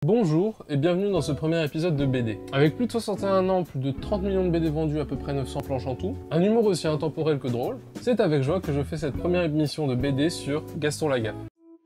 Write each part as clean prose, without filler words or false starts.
Bonjour et bienvenue dans ce premier épisode de BD. Avec plus de 61 ans, plus de 30 millions de BD vendus, à peu près 900 planches en tout, un humour aussi intemporel que drôle, c'est avec joie que je fais cette première émission de BD sur Gaston Lagaffe.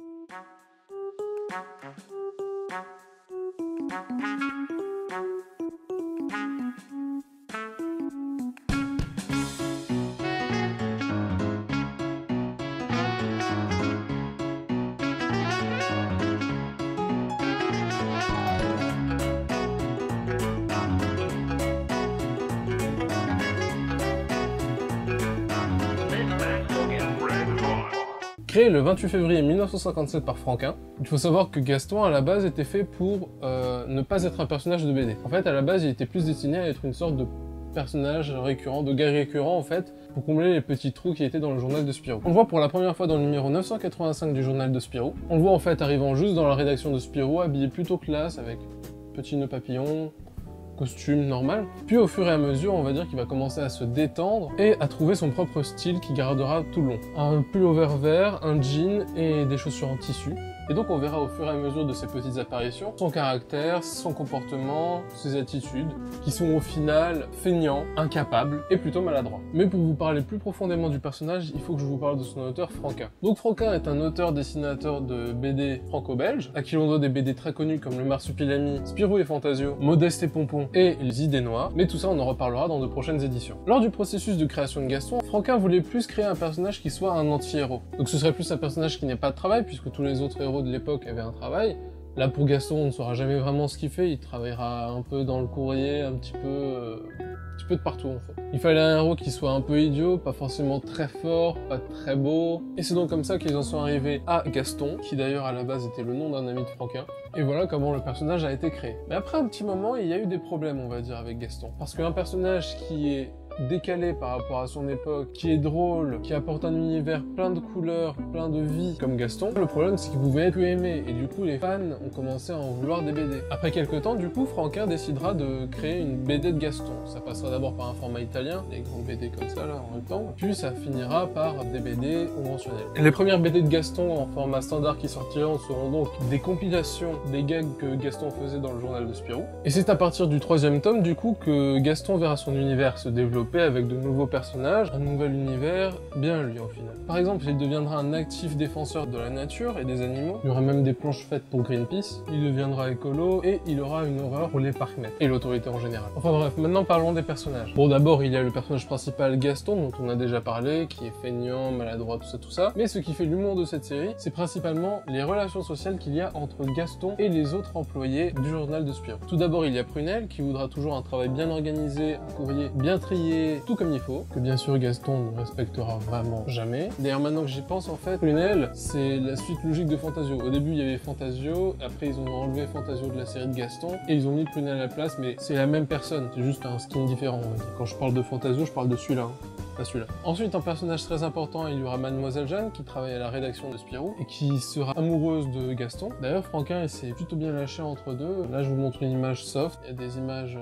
Créé le 28 février 1957 par Franquin, il faut savoir que Gaston à la base était fait pour ne pas être un personnage de BD. En fait à la base il était plus destiné à être une sorte de personnage récurrent, de gars récurrent en fait, pour combler les petits trous qui étaient dans le journal de Spirou. On le voit pour la première fois dans le numéro 985 du journal de Spirou. On le voit en fait arrivant juste dans la rédaction de Spirou, habillé plutôt classe, avec petit nœud papillon, costume normal. Puis au fur et à mesure, on va dire qu'il va commencer à se détendre et à trouver son propre style qui gardera tout le long. Un pullover vert, un jean et des chaussures en tissu. Et donc on verra au fur et à mesure de ces petites apparitions son caractère, son comportement, ses attitudes, qui sont au final feignants, incapables et plutôt maladroits. Mais pour vous parler plus profondément du personnage, il faut que je vous parle de son auteur Franquin. Donc Franquin est un auteur-dessinateur de BD franco-belge, à qui l'on doit des BD très connus comme Le Marsupilami, Spirou et Fantasio, Modeste et Pompon et Les Idées Noires, mais tout ça on en reparlera dans de prochaines éditions. Lors du processus de création de Gaston, Franquin voulait plus créer un personnage qui soit un anti-héros. Donc ce serait plus un personnage qui n'ait pas de travail, puisque tous les autres héros de l'époque avait un travail. Là pour Gaston, on ne saura jamais vraiment ce qu'il fait, il travaillera un peu dans le courrier, un petit peu de partout en fait. Il fallait un héros qui soit un peu idiot, pas forcément très fort, pas très beau, et c'est donc comme ça qu'ils en sont arrivés à Gaston, qui d'ailleurs à la base était le nom d'un ami de Franquin, et voilà comment le personnage a été créé. Mais après un petit moment, il y a eu des problèmes on va dire avec Gaston, parce qu'un personnage qui est décalé par rapport à son époque, qui est drôle, qui apporte un univers plein de couleurs, plein de vie, comme Gaston, le problème c'est qu'il pouvait être plus aimé, et du coup les fans ont commencé à en vouloir des BD. Après quelques temps, du coup, Franquin décidera de créer une BD de Gaston. Ça passera d'abord par un format italien, les grandes BD comme ça là en même temps, puis ça finira par des BD conventionnelles. Les premières BD de Gaston en format standard qui sortiront seront donc des compilations des gags que Gaston faisait dans le journal de Spirou, et c'est à partir du 3e tome du coup que Gaston verra son univers se développer avec de nouveaux personnages, un nouvel univers bien lui au final. Par exemple, il deviendra un actif défenseur de la nature et des animaux, il y aura même des planches faites pour Greenpeace, il deviendra écolo et il aura une horreur pour les parcs-mètres et l'autorité en général. Enfin bref, maintenant parlons des personnages. Bon d'abord il y a le personnage principal Gaston dont on a déjà parlé, qui est feignant, maladroit, tout ça, mais ce qui fait l'humour de cette série, c'est principalement les relations sociales qu'il y a entre Gaston et les autres employés du journal de Spirou. Tout d'abord il y a Prunelle qui voudra toujours un travail bien organisé, un courrier bien trié, tout comme il faut, que bien sûr Gaston ne respectera vraiment jamais. D'ailleurs maintenant que j'y pense en fait, Prunelle c'est la suite logique de Fantasio. Au début il y avait Fantasio, après ils ont enlevé Fantasio de la série de Gaston et ils ont mis Prunelle à la place, mais c'est la même personne, c'est juste un skin différent on va dire. Quand je parle de Fantasio, je parle de celui-là. Pas celui-là. Ensuite, un personnage très important, il y aura Mademoiselle Jeanne qui travaille à la rédaction de Spirou et qui sera amoureuse de Gaston. D'ailleurs, Franquin il s'est plutôt bien lâché entre deux. Là, je vous montre une image soft. Il y a des images...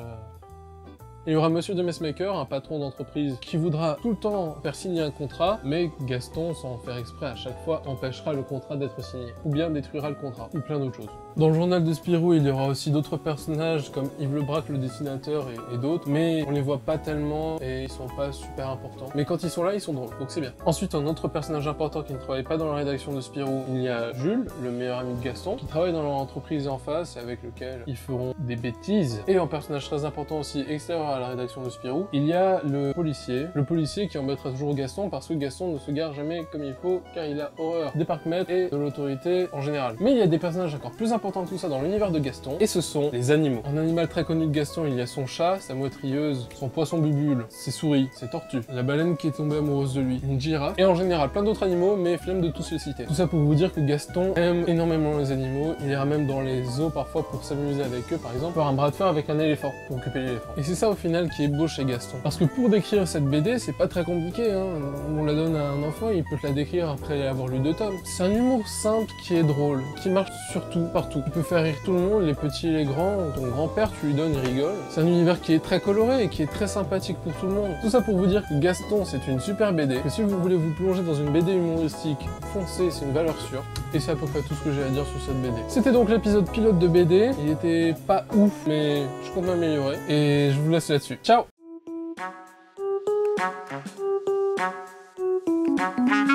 Il y aura Monsieur de Messmaker, un patron d'entreprise qui voudra tout le temps faire signer un contrat, mais Gaston, sans faire exprès à chaque fois, empêchera le contrat d'être signé, ou bien détruira le contrat, ou plein d'autres choses. Dans le journal de Spirou, il y aura aussi d'autres personnages comme Yves Lebrac, le dessinateur, et d'autres, mais on les voit pas tellement et ils sont pas super importants. Mais quand ils sont là, ils sont drôles, donc c'est bien. Ensuite, un autre personnage important qui ne travaille pas dans la rédaction de Spirou, il y a Jules, le meilleur ami de Gaston, qui travaille dans leur entreprise en face, avec lequel ils feront des bêtises. Et un personnage très important aussi, extérieur à la rédaction de Spirou, il y a le policier qui embêtera toujours Gaston parce que Gaston ne se gare jamais comme il faut, car il a horreur des parcs-mètres et de l'autorité en général. Mais il y a des personnages encore plus importants que tout ça dans l'univers de Gaston, et ce sont les animaux. Un animal très connu de Gaston, il y a son chat, sa mouetrieuse, son poisson bubule, ses souris, ses tortues, la baleine qui est tombée amoureuse de lui, une girafe, et en général plein d'autres animaux, mais flemme de tous les citer. Tout ça pour vous dire que Gaston aime énormément les animaux, il ira même dans les zoos parfois pour s'amuser avec eux, par exemple, faire un bras de fer avec un éléphant, pour occuper l'éléphant. Et c'est ça au final qui est beau chez Gaston. Parce que pour décrire cette BD, c'est pas très compliqué, hein. On la donne à un enfant, il peut te la décrire après avoir lu 2 tomes. C'est un humour simple qui est drôle, qui marche surtout, partout. Il peut faire rire tout le monde, les petits et les grands. Ton grand-père, tu lui donnes, il rigole. C'est un univers qui est très coloré et qui est très sympathique pour tout le monde. Tout ça pour vous dire que Gaston, c'est une super BD, que si vous voulez vous plonger dans une BD humoristique, foncez, c'est une valeur sûre. Et c'est à peu près tout ce que j'ai à dire sur cette BD. C'était donc l'épisode pilote de BD. Il était pas ouf, mais je compte m'améliorer. Et je vous laisse là-dessus. Ciao!